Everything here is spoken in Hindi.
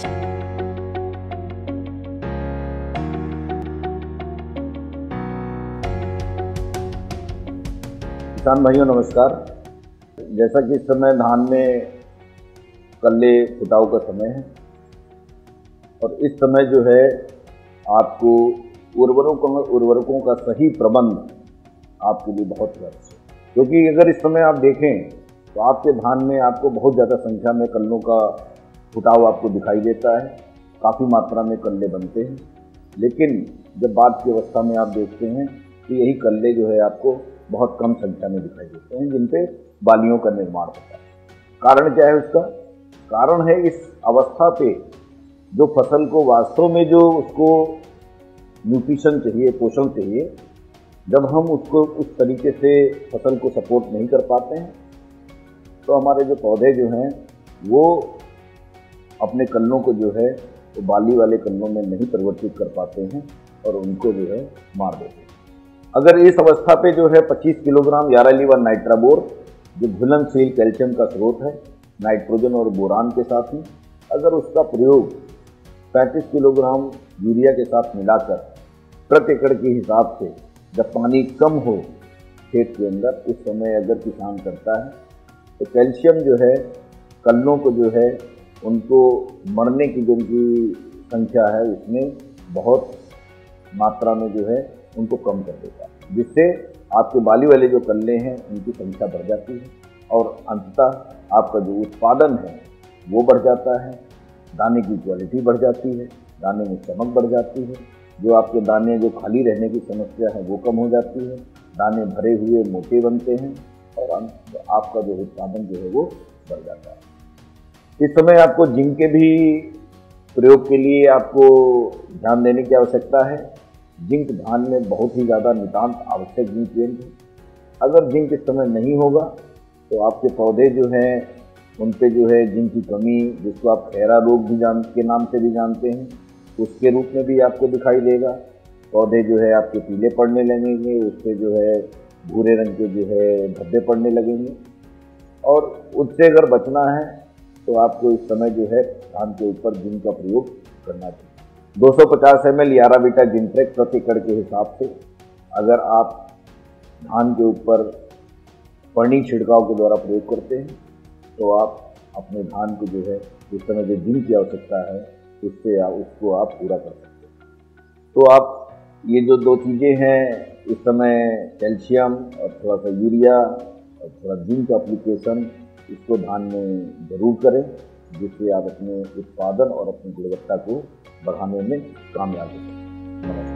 किसान भाइयों नमस्कार। जैसा कि इस समय धान में कल्ले फुटाव का समय है और इस समय जो है आपको उर्वरकों का सही प्रबंध आपके लिए बहुत जरूरी है, क्योंकि अगर इस समय आप देखें तो आपके धान में आपको बहुत ज़्यादा संख्या में कल्लों का फुटाव आपको दिखाई देता है। काफ़ी मात्रा में कल्ले बनते हैं, लेकिन जब बाद की अवस्था में आप देखते हैं तो यही कल्ले जो है आपको बहुत कम संख्या में दिखाई देते हैं, जिन पे बालियों का निर्माण होता है। कारण क्या है उसका? कारण है इस अवस्था पे जो फसल को वास्तव में जो उसको न्यूट्रिशन चाहिए, पोषण चाहिए, जब हम उसको उस तरीके से फसल को सपोर्ट नहीं कर पाते हैं तो हमारे जो पौधे जो हैं वो अपने कल्लों को जो है वो बाली वाले कल्लों में नहीं परिवर्तित कर पाते हैं और उनको जो है मार देते हैं। अगर इस अवस्था पे जो है 25 किलोग्राम यारालीवर नाइट्राबोर, जो घुलनशील कैल्शियम का स्रोत है, नाइट्रोजन और बोरान के साथ में, अगर उसका प्रयोग 35 किलोग्राम यूरिया के साथ मिलाकर प्रति एकड़ के हिसाब से जब पानी कम हो खेत के अंदर उस समय अगर किसान करता है तो कैल्शियम जो है कल्लों को जो है उनको मरने की जो उनकी संख्या है उसमें बहुत मात्रा में जो है उनको कम कर देता है, जिससे आपके बाली वाले जो कल्ले हैं उनकी संख्या बढ़ जाती है और अंततः आपका जो उत्पादन है वो बढ़ जाता है, दाने की क्वालिटी बढ़ जाती है, दाने में चमक बढ़ जाती है, जो आपके दाने जो खाली रहने की समस्या है वो कम हो जाती है, दाने भरे हुए मोटे बनते हैं और आपका जो उत्पादन जो है वो बढ़ जाता है। इस समय आपको जिंक के भी प्रयोग के लिए आपको ध्यान देने की आवश्यकता है। जिंक धान में बहुत ही ज़्यादा नितांत आवश्यक न्यूट्रिएंट है। अगर जिंक इस समय नहीं होगा तो आपके पौधे जो हैं उन पे जो है जिंक की कमी, जिसको आप खैरा रोग भी के नाम से भी जानते हैं, उसके रूप में भी आपको दिखाई देगा। पौधे जो है आपके पीले पड़ने लगेंगे, उससे जो है भूरे रंग के जो है धब्बे पड़ने लगेंगे और उससे अगर बचना है तो आपको इस समय जो है धान के ऊपर जिंक का प्रयोग करना चाहिए। 250 ml यारावीटा जिंट्रेक्स प्रति एकड़ के हिसाब से अगर आप धान के ऊपर पड़नी छिड़काव के द्वारा प्रयोग करते हैं तो आप अपने धान को जो है इस समय जो जिंक की आवश्यकता है उसको आप पूरा कर सकते हैं। तो आप ये जो दो चीज़ें हैं इस समय कैल्शियम और थोड़ा सा यूरिया और थोड़ा जिंक एप्लीकेशन इसको धान में ज़रूर करें, जिससे आप अपने उत्पादन और अपनी गुणवत्ता को बढ़ाने में कामयाब हो सकें। नमस्कार।